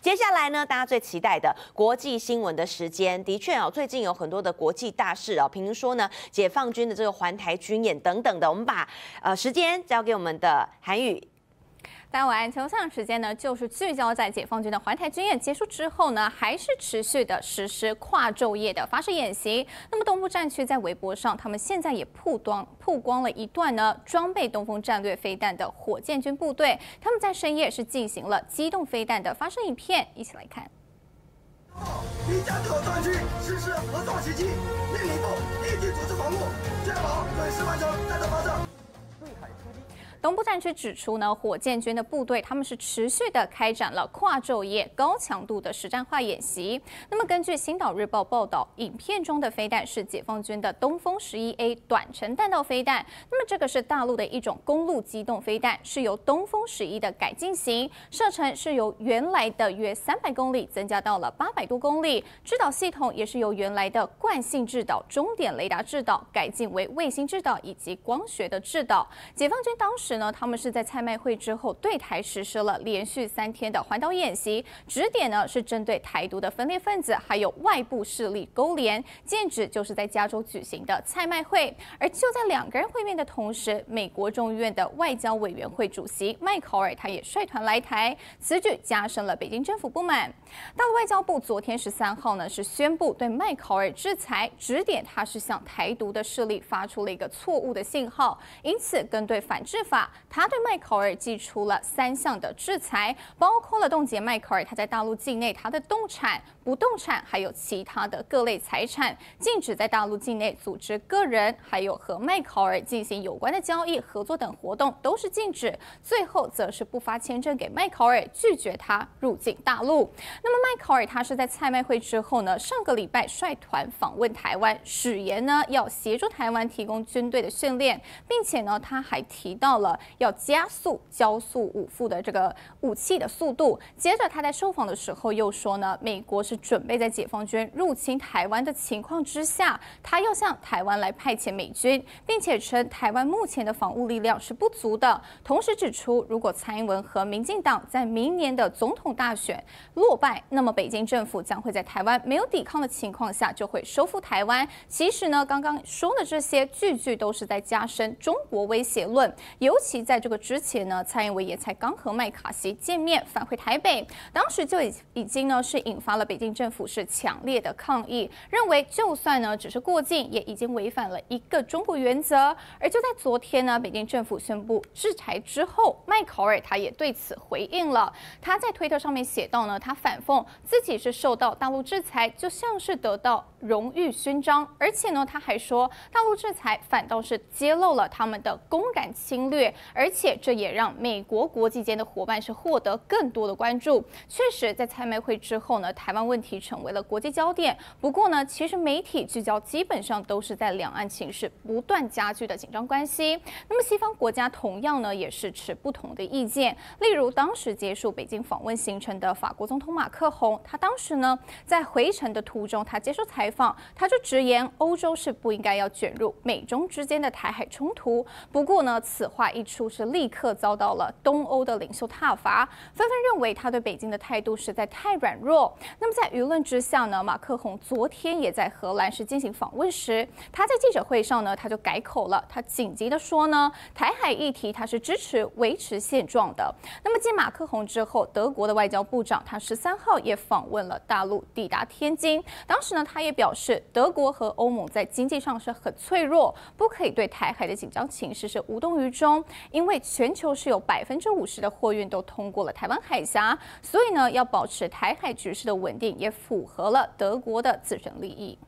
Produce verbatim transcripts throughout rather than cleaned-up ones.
接下来呢，大家最期待的国际新闻的时间，的确哦，最近有很多的国际大事哦，比如说呢，解放军的这个环台军演等等的。我们把呃时间交给我们的韩宇。 大家晚安。球上时间呢，就是聚焦在解放军的环台军演结束之后呢，还是持续的实施跨昼夜的发射演习。那么东部战区在微博上，他们现在也曝光曝光了一段呢装备东风战略飞弹的火箭军部队，他们在深夜是进行了机动飞弹的发射影片，一起来看。 一家特战区实施核炸袭击，命令部立即组织防护，确保准时完成弹道发射。 东部战区指出呢，火箭军的部队他们是持续的开展了跨昼夜、高强度的实战化演习。那么根据《星岛日报》报道，影片中的飞弹是解放军的东风十一 A 短程弹道飞弹。那么这个是大陆的一种公路机动飞弹，是由东风十一的改进型，射程是由原来的约三百公里增加到了八百多公里。制导系统也是由原来的惯性制导、终点雷达制导改进为卫星制导以及光学的制导。解放军当时 呢，他们是在蔡麦会之后对台实施了连续三天的环岛演习，指点呢是针对台独的分裂分子还有外部势力勾连，剑指就是在加州举行的蔡麦会。而就在两个人会面的同时，美国众议院的外交委员会主席麦考尔他也率团来台，此举加深了北京政府不满。大陆外交部昨天十三号呢是宣布对麦考尔制裁，指点他是向台独的势力发出了一个错误的信号，因此根据反制法。 他对麦考尔寄出了三项的制裁，包括了冻结麦考尔他在大陆境内他的动产、不动产，还有其他的各类财产，禁止在大陆境内组织个人，还有和麦考尔进行有关的交易、合作等活动都是禁止。最后则是不发签证给麦考尔，拒绝他入境大陆。那么麦考尔他是在蔡麦会之后呢，上个礼拜率团访问台湾，誓言呢要协助台湾提供军队的训练，并且呢他还提到了 要加速交速武复的这个武器的速度。接着他在受访的时候又说呢，美国是准备在解放军入侵台湾的情况之下，他要向台湾来派遣美军，并且称台湾目前的防务力量是不足的。同时指出，如果蔡英文和民进党在明年的总统大选落败，那么北京政府将会在台湾没有抵抗的情况下就会收复台湾。其实呢，刚刚说的这些句句都是在加深中国威胁论，尤其 在这个之前呢，蔡英文也才刚和麦卡锡见面，返回台北，当时就已已经呢是引发了北京政府是强烈的抗议，认为就算呢只是过境，也已经违反了一个中国原则。而就在昨天呢，北京政府宣布制裁之后，麦考尔他也对此回应了，他在推特上面写道呢，他反讽自己是受到大陆制裁，就像是得到 荣誉勋章，而且呢，他还说，大陆制裁反倒是揭露了他们的公然侵略，而且这也让美国国际间的伙伴是获得更多的关注。确实，在蔡麦会之后呢，台湾问题成为了国际焦点。不过呢，其实媒体聚焦基本上都是在两岸情势不断加剧的紧张关系。那么西方国家同样呢，也是持不同的意见。例如，当时结束北京访问行程的法国总统马克宏，他当时呢在回程的途中，他接受采访， 他就直言，欧洲是不应该要卷入美中之间的台海冲突。不过呢，此话一出，是立刻遭到了东欧的领袖挞伐，纷纷认为他对北京的态度实在太软弱。那么在舆论之下呢，马克宏昨天也在荷兰是进行访问时，他在记者会上呢，他就改口了，他紧急的说呢，台海议题他是支持维持现状的。那么继马克宏之后，德国的外交部长他十三号也访问了大陆，抵达天津，当时呢，他也表示， 德国和欧盟在经济上是很脆弱，不可以对台海的紧张情势是无动于衷，因为全球是有百分之五十的货运都通过了台湾海峡，所以呢，要保持台海局势的稳定，也符合了德国的自身利益。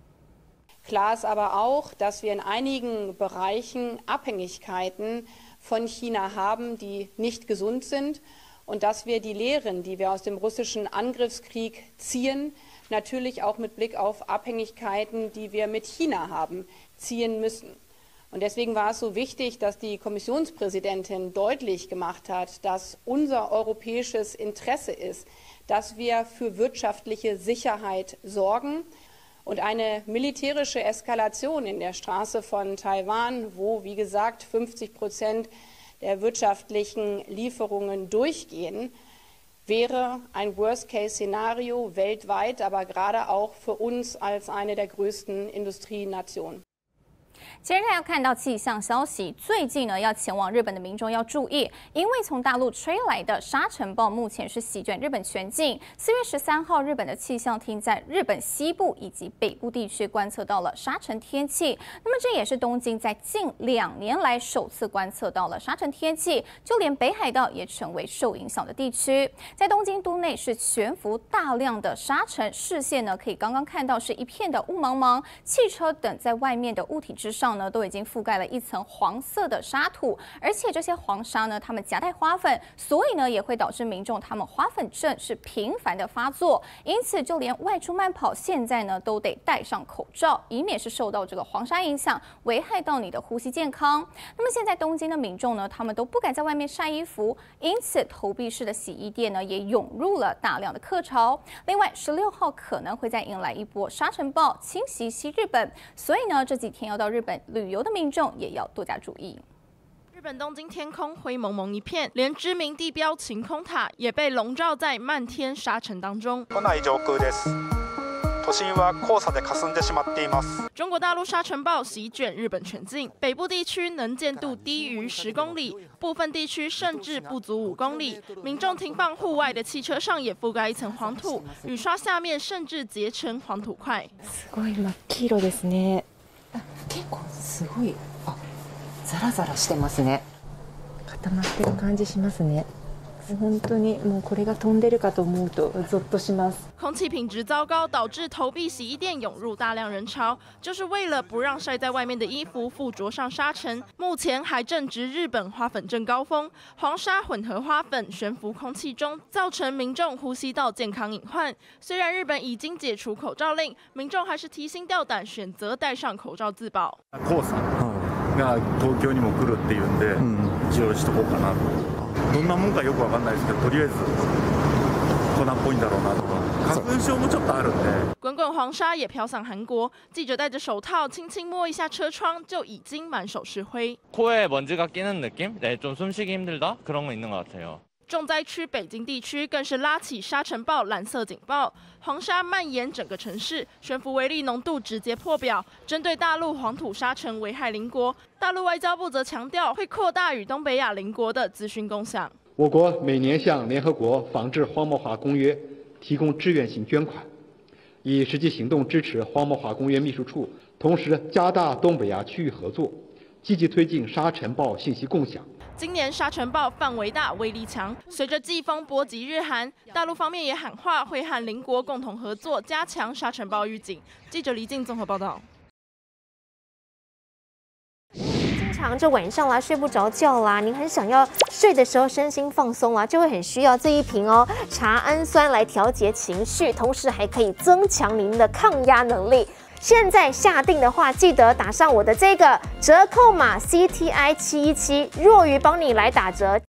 Klar ist aber auch, dass wir in einigen Bereichen Abhängigkeiten von China haben, die nicht gesund sind, und dass wir die Lehren, die wir aus dem russischen Angriffskrieg ziehen, natürlich auch mit Blick auf Abhängigkeiten, die wir mit China haben, ziehen müssen. Und deswegen war es so wichtig, dass die Kommissionspräsidentin deutlich gemacht hat, dass unser europäisches Interesse ist, dass wir für wirtschaftliche Sicherheit sorgen. Und eine militärische Eskalation in der Straße von Taiwan, wo, wie gesagt, fünfzig Prozent der wirtschaftlichen Lieferungen durchgehen, wäre ein Worst-Case-Szenario weltweit, aber gerade auch für uns als eine der größten Industrienationen. 接着要看到气象消息，最近呢要前往日本的民众要注意，因为从大陆吹来的沙尘暴目前是席卷日本全境。四月十三号，日本的气象厅在日本西部以及北部地区观测到了沙尘天气。那么这也是东京在近两年来首次观测到了沙尘天气，就连北海道也成为受影响的地区。在东京都内是悬浮大量的沙尘，视线呢可以刚刚看到是一片的雾茫茫，汽车等在外面的物体之上呢都已经覆盖了一层黄色的沙土，而且这些黄沙呢，它们夹带花粉，所以呢也会导致民众他们花粉症是频繁的发作，因此就连外出慢跑现在呢都得戴上口罩，以免是受到这个黄沙影响，危害到你的呼吸健康。那么现在东京的民众呢，他们都不敢在外面晒衣服，因此投币式的洗衣店呢也涌入了大量的客潮。另外，十六号可能会再迎来一波沙尘暴侵袭西日本，所以呢这几天要到日本旅游的民众也要多加注意。 日本东京天空灰蒙蒙一片，连知名地标晴空塔也被笼罩在漫天沙尘当中。 都内上空です。都心は黄砂で霞んでしまっています。 中国大陆沙尘暴席卷日本全境，北部地区能见度低于十公里，部分地区甚至不足五公里。民众停放户外的汽车上也覆盖一层黄土，雨刷下面甚至结成黄土块。 すごい真っ黄色ですね。結構すごい。あ、ザラザラしてますね。固まってる感じしますね。本当にもうこれが飛んでるかと思うとゾッとします。 空气品质糟糕，导致投币洗衣店涌入大量人潮，就是为了不让晒在外面的衣服附着上沙尘。目前还正值日本花粉症高峰，黄沙混合花粉悬浮空气中，造成民众呼吸道健康隐患。虽然日本已经解除口罩令，民众还是提心吊胆，选择戴上口罩自保。 黄砂が東京にも来るっていうんで、一応しとこうかなと。どんなもんかよくわかんないですけど、とりあえず粉っぽいんだろうなとか、花粉症もちょっとあるんで。 滚滚黄沙也飘向韩国，记者戴着手套，轻轻摸一下车窗，就已经满手是灰。 코에 먼지가 끼는 느낌? 네, 좀 숨쉬기 힘들다 그런 거 있는 것 같아요. 重灾区北京地区更是拉起沙尘暴蓝色警报，黄沙蔓延整个城市，悬浮微粒浓度直接破表。针对大陆黄土沙尘危害邻国，大陆外交部则强调会扩大与东北亚邻国的资讯共享。 我国每年向联合国防治荒漠化公约提供志愿性捐款，以实际行动支持荒漠化公约秘书处，同时加大东北亚区域合作，积极推进沙尘暴信息共享。 今年沙尘暴范围大、威力强，随着季风波及日韩，大陆方面也喊话会和邻国共同合作，加强沙尘暴预警。记者李静综合报道。 经常这晚上啦睡不着觉啦，您很想要睡的时候身心放松啦，就会很需要这一瓶哦茶氨酸来调节情绪，同时还可以增强您的抗压能力。 现在下定的话，记得打上我的这个折扣码 C T I 七一七，若愚帮你来打折。